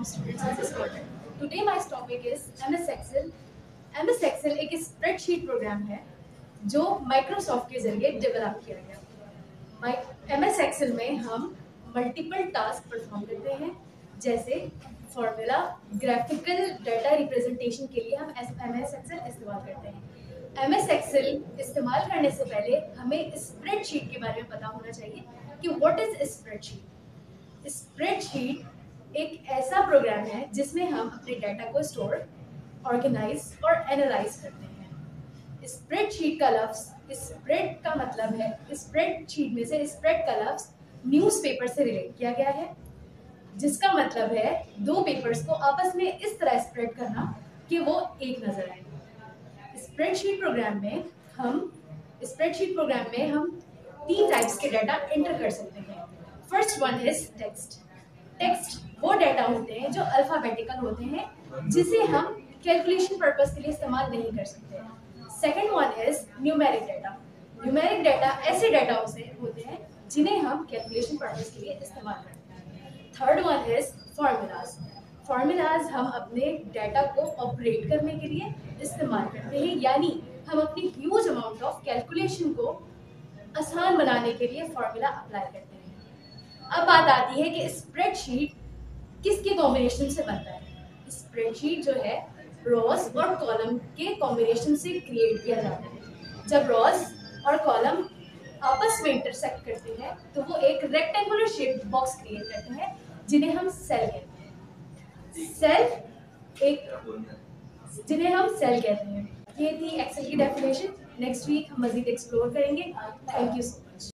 students in this quarter. Today my topic is MS Excel. MS Excel एक spreadsheet program है जो Microsoft के जरिए डेवलप किया गया। MS Excel में हम मल्टीपल टास्क परफॉर्म करते हैं, जैसे फॉर्मूला, ग्राफिकल डाटा रिप्रेजेंटेशन के लिए हम MS Excel इस्तेमाल करते हैं। MS Excel इस्तेमाल करने से पहले हमें स्प्रेडशीट के बारे में पता होना चाहिए कि व्हाट इज स्प्रेडशीट। स्प्रेडशीट एक ऐसा प्रोग्राम है जिसमें हम अपने डाटा को स्टोर, ऑर्गेनाइज और एनालाइज करते हैं। स्प्रेडशीट का लफ्ज स्प्रेड का मतलब है, स्प्रेडशीट में से स्प्रेड का लफ्ज न्यूज़पेपर से रिलेट किया गया है, जिसका मतलब है दो पेपर्स को आपस में इस तरह स्प्रेड करना कि वो एक नजर आए। स्प्रेडशीट प्रोग्राम में हम तीन टाइप्स के डाटा एंटर कर सकते हैं। First one is text. Text वो डाटा होते हैं जो अल्फाबेटिकल होते हैं, जिसे हम कैलकुलेशन पर्पस के लिए इस्तेमाल नहीं कर सकते। Second one is numeric data. Numeric data ऐसे डाटा होते हैं जिन्हें हम कैलकुलेशन पर्पस के लिए इस्तेमाल करते हैं। Third one is formulas. Formulas हम अपने डाटा को ऑपरेट करने के लिए इस्तेमाल करते हैं, यानी हम अपनी ह्यूज अमाउंट ऑफ कैलकुलेशन को आसान बनाने के लिए फॉर्मूला अप्लाई करते हैं। अब बात आती है कि स्प्रेडशीट किसके कॉम्बिनेशन से बनता है। स्प्रेडशीट जो है रोज और कॉलम के कॉम्बिनेशन से क्रिएट किया जाता है। जब रोज और कॉलम आपस में इंटरसेक्ट करते हैं तो वो एक रेक्टेंगुलर शेप्ड बॉक्स क्रिएट करते हैं, जिन्हें हम सेल कहते हैं। जिन्हें हम सेल कहते हैं। ये थी एक्सेल की डेफिनेशन। नेक्स्ट वीक हम मजीद एक्सप्लोर करेंगे। Thank you so much.